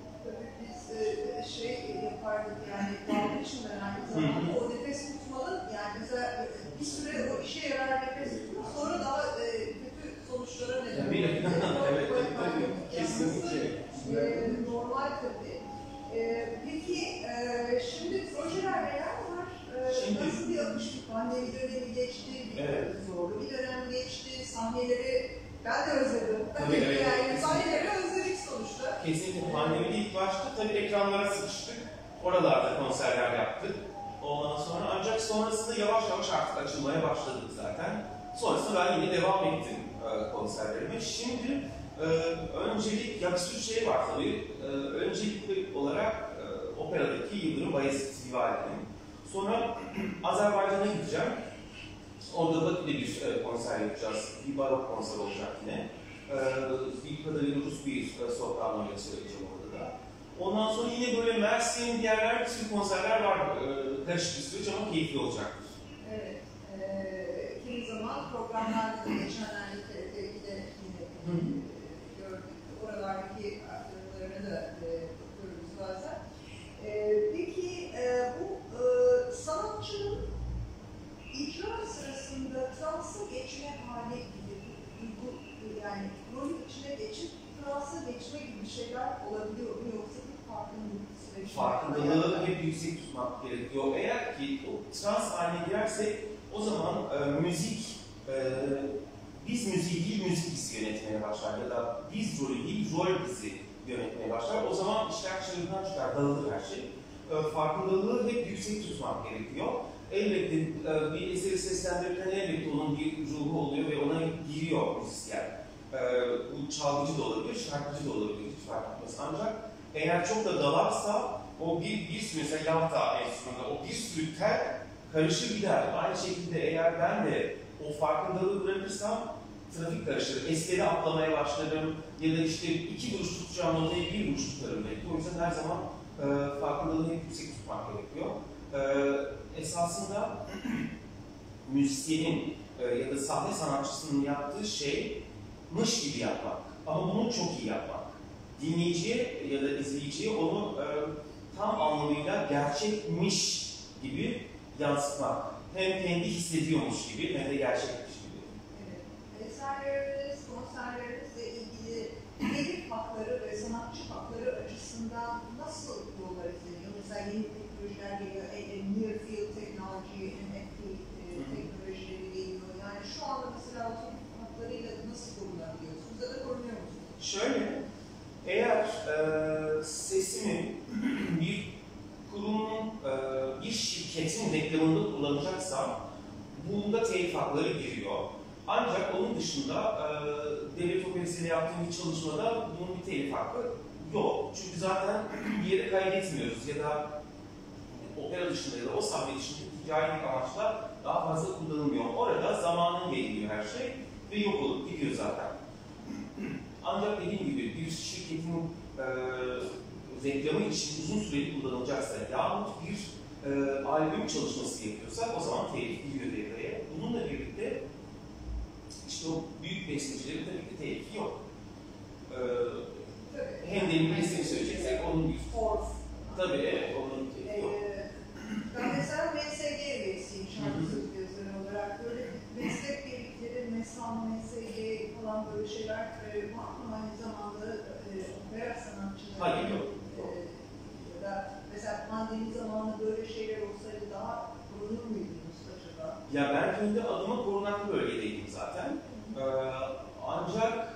Tabii biz yapardık yani dalga için aynı zamanda o nefes tutmanın yani mesela bir süre o işe yarar nefes tutma sonra daha kötü sonuçlara neden oluyor. Evet, kesinlikle. Normal tabii. Peki şimdi projeler neler var? Nasıl bir akış, bir pandemi dönemi geçti, zorlu bir dönem geçti, sahneleri ben de özledim. Tabii, evet. Yani sahneleri özledik sonuçta. Kesinlikle pandemi ilk başta tabii ekranlara sıkıştık. Oralarda konserler yaptık. Ondan sonra ancak sonrasında yavaş yavaş artık açılmaya başladık zaten. Sonrasında ben yine devam ettim konserlerime. Şimdi öncelik, ya bir sürü şey var tabii. Öncelikli olarak operadaki Yıldırım Bayezid Rivali'nin. Sonra Azerbaycan'a gideceğim. Orada Bakü'de bir konser yapacağız. Bir barok konser olacak yine. Bir kadarıyla Rus bir sopranoyla söyleyeceğim orada da. Ondan sonra yine böyle Mersin, bir yerler, bir sürü konserler var. Karışık bir süreç ama keyifli olacaktır. Evet. Kimi zaman programlarda da geçenlerde TRT'de yine gördük. Oralardaki aktörlerini de görürüz bazen. Peki bu sanatçının icra sırasında transa geçme hali gibi yani rolün içine geçip transa geçme gibi şeyler olabiliyor mu yoksa bir farkındalık süreci? Farkındalığı hep yüksek tutmak gerekiyor. Eğer ki o trans haline girersek o zaman biz müziği değil müzik bizi yönetmeye başlar ya da biz rolü değil rol bizi yönetmeye başlar. O zaman işler çığırından çıkar, dağılır her şey. Farkındalığı hep yüksek tutmak gerekiyor. Elbette bir eseri seslendirirken elbette onun bir ruhu oluyor ve ona giriyor müzisyen. Bu çalgıcı da olabilir, şarkıcı da olabilir, hiç fark etmez. Ancak eğer çok da dalarsa o bir sürü, mesela yafta enstrümanında o bir sürü tel karışır gider. Aynı şekilde eğer ben de o farkındalığı bırakırsam trafik karışır. Esleri atlamaya başlarım ya da işte 2 vuruş tutacağım notayı 1 vuruş tutarım belki. O yüzden her zaman farkındalığı hep yüksek tutmak gerekiyor. Esasında müzisyenin ya da sahne sanatçısının yaptığı şey mış gibi yapmak. Ama bunu çok iyi yapmak. Dinleyiciye ya da izleyiciye onu tam anlamıyla gerçekmiş gibi yansıtmak. Hem kendi hissediyormuş gibi hem de gerçekmiş gibi. Evet. Eserleriniz, konserlerinizle ilgili telif hakları ve sanatçı hakları açısından nasıl yollar izleniyor? Mesela yeni teknolojiler geliyor, Near Field Technology, NFT teknolojileri geliyor. Yani şu anda mesela o telif haklarıyla nasıl korunabiliyorsunuz ya da korunuyor musunuz? Şöyle, eğer sesimi bir kurumun, bir şirketin reklamında kullanacaksam bunda telif hakları giriyor. Ancak onun dışında devlet operasıyla yaptığım bir çalışmada bunun bir telif hakkı yok. Çünkü zaten bir yere kaydetmiyoruz ya da opera dışında ya da o sahne dışında ticari amaçla daha fazla kullanılmıyor. Orada zamanın veriliyor her şey ve yok olup gidiyor zaten. Ancak dediğim gibi bir şirketin reklamı için uzun süreli kullanılacaksa yahut bir albüm çalışması yapıyorsak o zaman telif giriyor devreye. Bununla birlikte işte o büyük bestecilerin tabii ki telifi yok. Hem de İngilizce söyleyeceksek onun bir... Tabii evet, onun telifi yok. Ben mesela MSG üyesiyim, şarkı Ya ben kendi adıma korunaklı bölgedeydim zaten. Ancak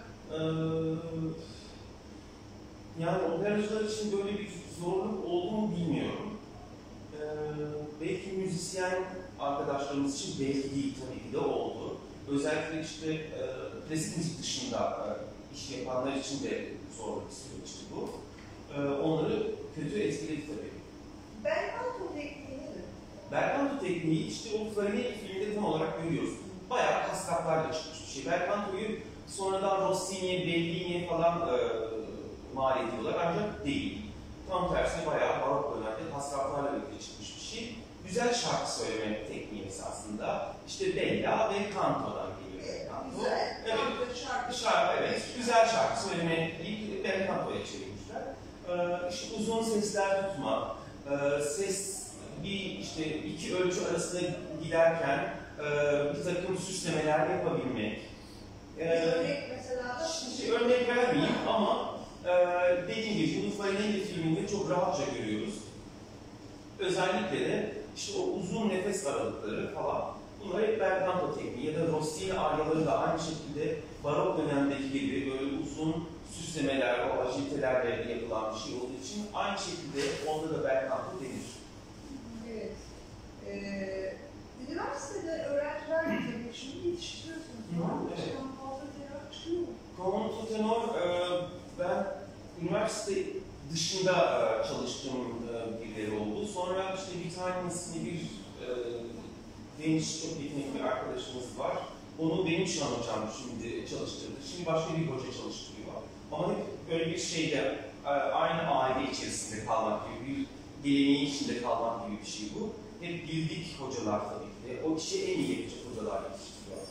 yani operacılar için böyle bir zorluk olduğunu bilmiyorum. Belki müzisyen arkadaşlarımız için belki değil, tabii ki de oldu. Özellikle işte klasik müzik dışında iş yapanlar için de zorluk süreçti bu. Onları kötü etkiledi tabii. Belcanto tekniği nedir? Belcanto tekniği işte o Farinelli filmde tam olarak görüyoruz. Bayağı kastaklarla çıkmış bir şey. Belcanto'yu sonradan Rossini'ye, Bellini'ye falan mal ediyorlar ancak değil. Tam tersine bayağı barok dönemde kastaklarla birlikte çıkmış bir şey. Güzel şarkı söyleme tekniği esasında. İşte Bella ve Canto'dan geliyor. Güzel. Evet. Şarkı. Evet. Güzel şarkı söylemeyi Belcanto'ya çevirmişler. İşte uzun sesler tutma, ses işte iki ölçü arasında giderken bir takım süslemeler yapabilmek. Örnek mesela da Şimdi örnek vermeyeyim ama dediğim gibi bu Farinelli filminde çok rahatça görüyoruz. Özellikle de işte o uzun nefes aralıkları falan, bunlar hep Belcanto tekniği ya da Rossini aryaları da aynı şekilde barok dönemdeki gibi böyle uzun süslemeler, o ajitelerle yapılan bir şey olduğu için aynı şekilde onda da Belcanto denir. Evet. Üniversitede öğrenciler gibi şimdi yetiştiriyorsunuz. Var mı? Evet. Fazla tenor çıkıyor mu? Kontrtenor, ben üniversite dışında çalıştığım birileri oldu. Sonra işte bir tanesini bir genç, çok yetenekli bir arkadaşımız var. Onu benim şu an hocam şimdi çalıştırdı. Şimdi başka bir hoca çalıştırıyor. Ama hep böyle bir şeyde, aynı aile içerisinde kalmak gibi, bir geleneğin içinde kalmak gibi bir şey bu. Hep bildik hocalar tabii ki de. O kişi en iyi yapacak hocalar yetiştiriyor.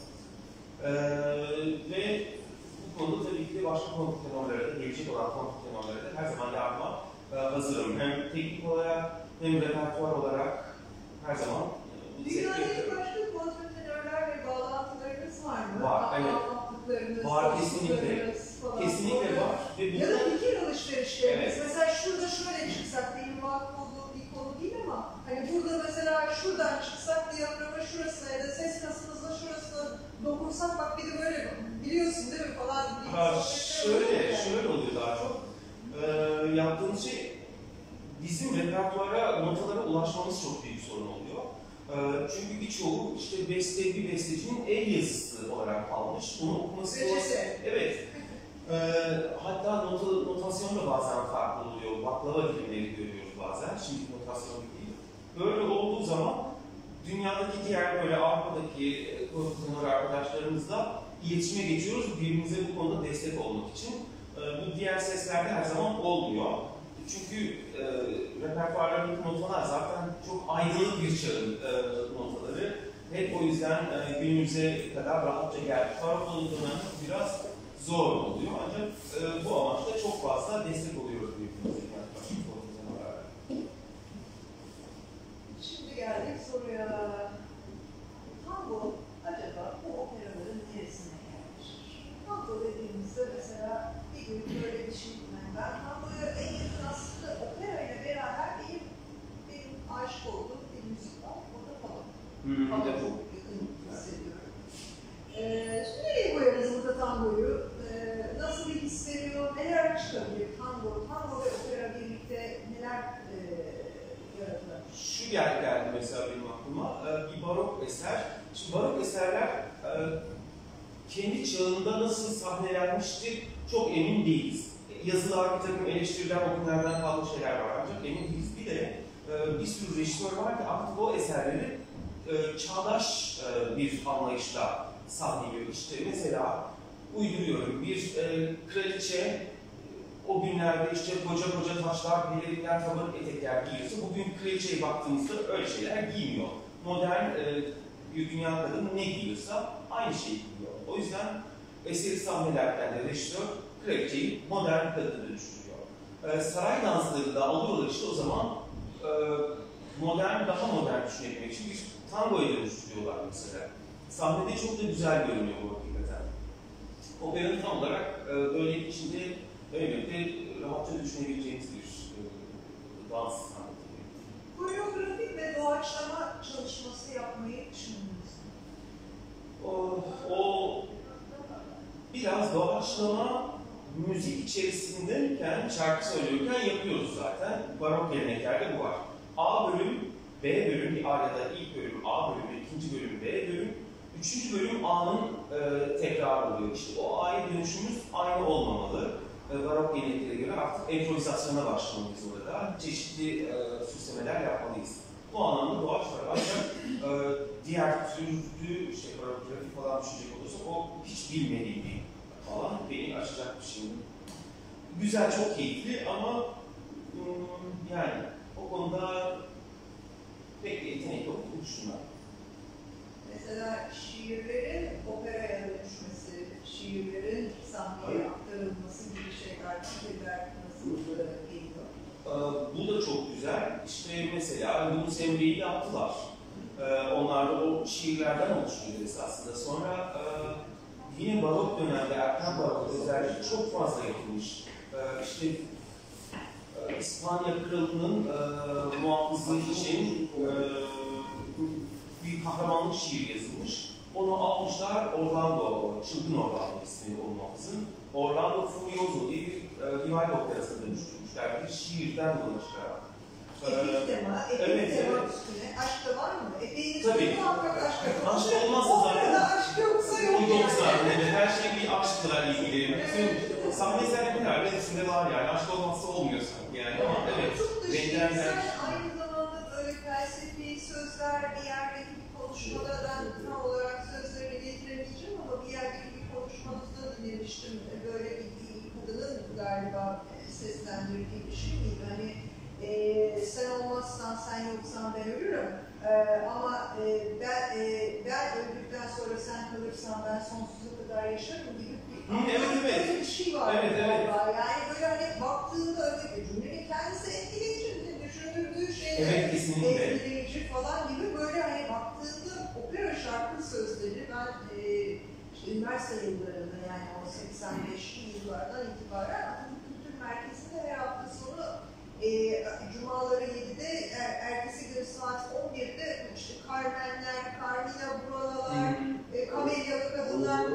Ve bu konuda tabii ki de başka kontrtenorlara da, gelecek olan kontrtenorlara da her zaman yardıma hazırım. Hem teknik olarak hem repertuar olarak her zaman. Dünyadaki başka kontrtenörler ve bağlantılarınız var mı? Var, evet. Var, kesinlikle. Kesinlikle var. Ya da fikir alışverişlerimiz. Evet. Mesela şurada şöyle çıksak, benim vakıf olduğum bir konu değil ama hani burada mesela şuradan çıksak diyaframa şurasına ya da ses kasımızla şurasına dokunsak bak bir de böyle biliyorsun değil mi falan. Şöyle oluyor daha çok. Yaptığımız şey bizim repertuara, notalara ulaşmamız çok büyük sorun oluyor. Çünkü birçoğu işte bir bestecinin el yazısı olarak kalmış. Bunu okuması evet. Hatta notasyon da bazen farklı oluyor. Baklava dilimleri görüyoruz bazen. Şimdi notasyon değil. Böyle olduğu zaman dünyadaki diğer böyle Avrupa'daki kontrtenor arkadaşlarımızla iletişime geçiyoruz. Birbirimize bu konuda destek olmak için. Bu diğer seslerde her zaman olmuyor. Çünkü repertuarlarındaki notalar zaten çok aydınlık bir çağın notaları. Hep o yüzden günümüze kadar rahatça geldi. Farklı biraz zor oluyor ancak bu amaçla çok fazla destek oluyoruz birbirimize. Şimdi geldik soruya. Tango acaba bu operaların neresine yerleşir? Tango dediğimizde mesela bir gün böyle bir şey ben tangoya en yakın aslında opera ile beraber benim aşık olduğum bir müzik var. O da falan. Bana çok yakın hissediyorum. Şimdi nereye koyarız burada tangoyu? Nasıl bir his veriyor? Neler çıkabilir tango ve opera birlikte neler yaratılır? Şu geldi mesela benim aklıma, bir barok eser. Şimdi barok eserler kendi çağında nasıl sahnelenmiştir çok emin değiliz. Yazılar, bir takım eleştiriler, o günlerden kalmış şeyler var ancak emin değiliz. Bir de bir sürü rejisör var ki artık o eserleri çağdaş bir anlayışla sahneliyor. İşte mesela uyduruyorum bir kraliçe o günlerde işte koca taşlar, pelerinler, tabanık etekler giyiyorsa bugün kraliçeye baktığımızda öyle şeyler giymiyor. Modern bir dünya kadını ne giyiyorsa aynı şeyi giyiyor. O yüzden eseri sahnelerken de rejisör kraliçeyi modern kadına dönüştürüyor. Saray dansları da alıyorlar işte o zaman daha modern düşünebilmek için bir tangoya dönüştürüyorlar mesela. Sahnede çok da güzel görünüyor bu hakikaten. Operanın tam olarak böyle içinde elbette rahatça düşünebileceğiniz bir dans sahnesi. Koreografik ve doğaçlama çalışması yapmayı düşündünüz. doğaçlama müzik içerisindeyken, şarkı söylüyorken yapıyoruz zaten. Barok geleneklerde bu var. A bölüm, B bölüm, bir Arya'da ilk bölüm A bölümü, ikinci bölüm B bölüm, üçüncü bölüm A'nın tekrarı oluyor. İşte o A'ya dönüşümüz aynı olmamalı. Barok geleneklere göre artık improvizasyona başlamalıyız orada. Çeşitli süslemeler yapmalıyız. Bu anlamda doğaçlar. Ancak diğer türlü işte koreografi falan düşünecek olursak o hiç bilmediğim bir falan beni açacak bir şey. Güzel, çok keyifli ama yani o konuda pek bir yetenek yok düşünmem. Mesela şiirlerin operaya dönüşmesi, şiirlerin sahneye aktarılması gibi şeyler, fikirler nasıl geliyor? Bu da çok güzel. İşte mesela Yunus Emre'yi yaptılar. Onlar da o şiirlerden oluşuyor esasında. Sonra yine barok dönemde, erken barok özellikle çok fazla yapılmış. İşte İspanya Kralı'nın muhafızlığı için bir kahramanlık şiiri yazılmış. Onu almışlar, Orlando, Çılgın Orlando ismini o muhafızın. Orlando Furioso diye bir rival operasına dönüştürmüşler. Bir şiirden yola çıkarak. Epik tema, evet, üstüne. Aşk da var mı? Epik'in üstüne muhakkak aşk da var. Aşk olmazsa zaten. Operada aşk yoksa yok. Yok zaten. Evet, her şey bir aşkla ilgili. Bütün sahnesel yapılar hepsinde var yani. Aşk olmazsa olmuyor sanki yani. Ama evet. Çok da şiirsel, aynı zamanda böyle felsefi sözler, bir yerdeki bir konuşmada ben tam olarak sözlerini getiremeyeceğim ama bir yerdeki bir konuşmanızda dinlemiştim. Böyle bir kadının galiba seslendirdiği bir şey miydi? Hani sen olmazsan, sen yoksan ben ölürüm. Ama ben öldükten sonra sen kalırsan ben sonsuza kadar yaşarım gibi evet. bir şey var. Evet. Yani böyle hani baktığında öyle cümlenin kendisi etkileyici, düşündürdüğü şey etkileyici falan gibi böyle hani baktığında opera şarkı sözleri ben işte üniversite yıllarında yani o 85'li yıllardan itibaren Atatürk Kültür Merkezi'nde her hafta sonu Cumaları 7'de, ertesi gün saat 11'de işte Carmenler, Carmina Buranalar, Kamelyalı Kadınlar,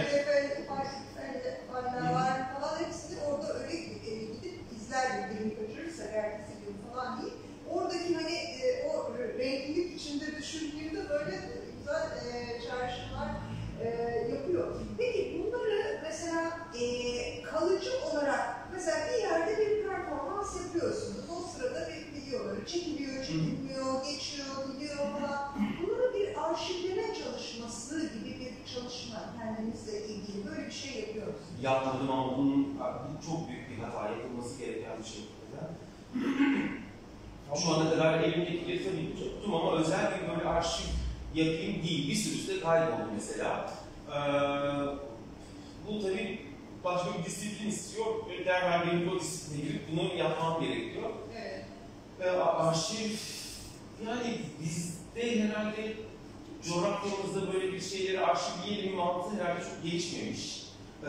Fallar falan hepsini orada öyle gidip izler birini kaçırırsa ertesi gün falan değil. Oradaki hani o renklilik içinde düşündüğünde böyle güzel çağrışımlar yapıyor. Peki bunları mesela kalıcı olarak mesela bir yerde bir performans yapıyorsunuz. O sırada bir videoları çekiliyor, çekilmiyor, geçiyor, gidiyor falan. Bunları bir arşivleme çalışması gibi bir çalışma kendinizle ilgili böyle bir şey yapıyor musunuz? Yapmadım ama bunun çok büyük bir hata, yapılması gereken bir şey. Şu ana kadar elimdekileri tabii tuttum ama özel bir böyle arşiv yapayım değil. Bir sürüsü de kayboldu mesela. Bu tabii başka bir disiplin istiyor. Derhal benim o disipline girip bunu yapmam gerekiyor. Evet. Arşiv, yani bizde herhalde coğrafyamızda böyle bir şeyleri arşivleyelim mantığı herhalde çok gelişmemiş.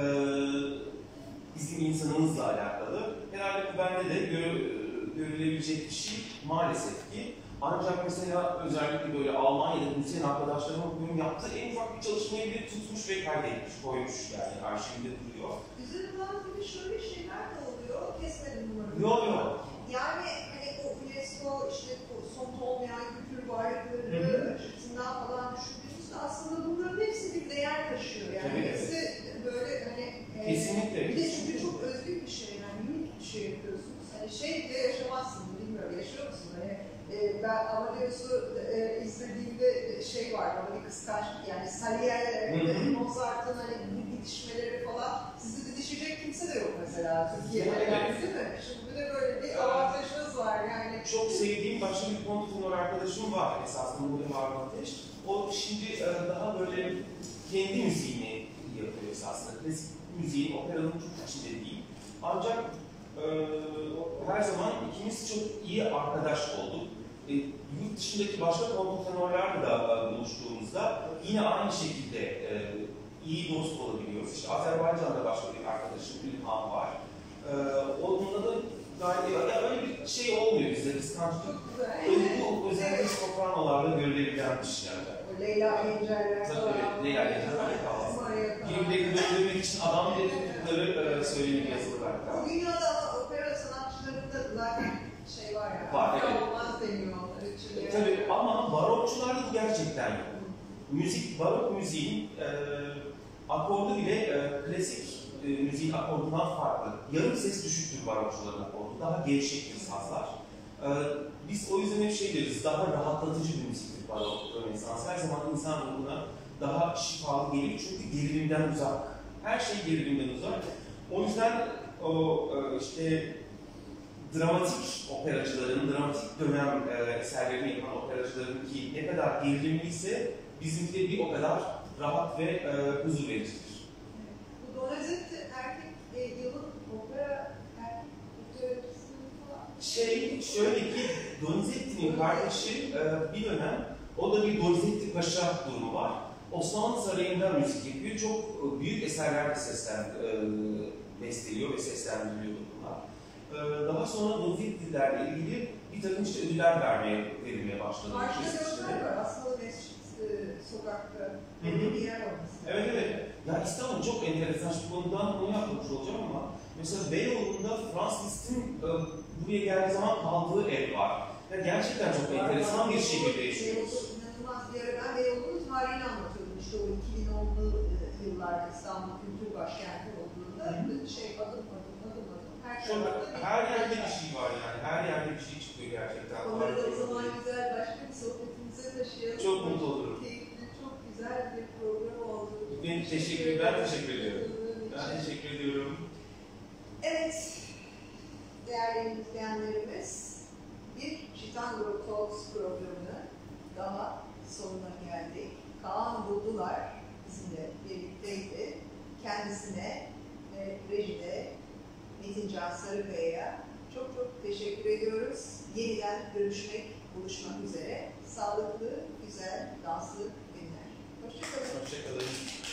Bizim insanımızla alakalı. Herhalde bu bende de görülebilecek bir şey maalesef ki. Ancak mesela özellikle böyle Almanya'da müzisyen arkadaşlarımın bugün yaptığı en ufak bir çalışmayı bile tutmuş ve kaydetmiş, koymuş yani arşivinde duruyor. Güzel olan gibi şöyle şeyler de oluyor, kesmedim umarım. Yok. Yani hani o UNESCO işte somut olmayan kültür varlıkları açısından falan düşündüğümüzde aslında bunların hepsi bir değer taşıyor. Yani tabii, hepsi böyle hani kesinlikle. Bir de çünkü çok özgür bir şey, yani unik bir şey yapıyorsunuz. Hani şey bile yaşamazsın, bilmiyorum yaşıyor musun? Hani ben Amadeus'u izlediğimde şey var, hani kıskançlık yani Salieri, Mozart'ın hani didişmeleri falan, sizi didişecek kimse de yok mesela Türkiye'de, yani, değil mi? Şimdi bir de böyle bir avantajınız var yani. Çok sevdiğim başka bir kontrtenor arkadaşım var esasında burada Harun Ateş. O şimdi daha böyle kendi müziğini yapıyor esasında. Klasik müziğin, operanın çok içinde değil. Ancak her zaman ikimiz çok iyi arkadaş olduk. Yurt dışındaki başka kontrtenorlarla da buluştuğumuzda yine aynı şekilde iyi dost olabiliyoruz. İşte Azerbaycan'da başka bir arkadaşım İlhan var. Onunla da gayet öyle bir şey olmuyor bizde kıskançlık. Bu özellikle sopranolarda görülebilen bir şeyler. Leyla Encerler falan. Leyla Encerler kalmaz. gerileri döndürmek için adam dedikleri söyleniyor yazılılar. O dünyada opera sanatçılarında zaten şey var ya, var, evet. olmaz deniyor onlar için. Tabii ama barokçularda bu gerçekten yok. Müzik, barok müziğin akordu bile klasik müziğin akordundan farklı. Yarım ses düşüktür barokçuların akordu, daha gevşektir sazlar. Biz o yüzden hep şey deriz, daha rahatlatıcı bir müziktir barok Rönesans. Her zaman insan ruhuna daha şifalı gelir çünkü gerilimden uzak. Her şey gerilimden uzak. O yüzden o işte dramatik operacıların, dramatik dönem eserlerini yapan operacıların ki ne kadar gerilimliyse bizimki de bir o kadar rahat ve huzur vericidir. Bu Donizetti erkek yılın opera erkek operacısı falan. Şöyle ki Donizetti'nin kardeşi bir dönem, o da bir Donizetti Paşa durumu var. Osmanlı Sarayı'nda müzik yapıyor. Çok büyük eserler besteliyor ve seslendiriliyor bunlar. Daha sonra Donizetti'lerle ilgili bir takım işte ödüller verilmeye başladı. Karşıda göller var. Aslında Mescid sokakta bir yer olması. Evet. Ya İstanbul çok enteresan. Şu konudan bunu yapmış olacağım ama mesela Beyoğlu'nda Franz Liszt'in buraya geldiği zaman kaldığı ev var. Yani gerçekten çok enteresan bir şehirde yaşıyoruz. İnanılmaz bir ara. Ben Beyoğlu'nun tarihini anlatıyordum. İşte o 2010'lu yıllarda İstanbul Kültür Başkenti olduğunda adım. Her yerde bir şey var yani. Her yerde bir şey çıkıyor gerçekten. Onları da o zaman güzel başka bir sohbetimize taşıyalım. Çok mutlu olurum. Keyifli, çok güzel bir program oldu. Ben teşekkür ediyorum. Ben teşekkür ediyorum. Evet, değerli izleyenlerimiz, bir Chitango Talks programı daha sonuna geldik. Kaan Buldular bizimle birlikteydi. Kendisine ve rejide Metin Can Sarıkaya'ya çok teşekkür ediyoruz. Yeniden buluşmak üzere. Sağlıklı, güzel, danslı günler. Hoşçakalın. Hoşçakalın.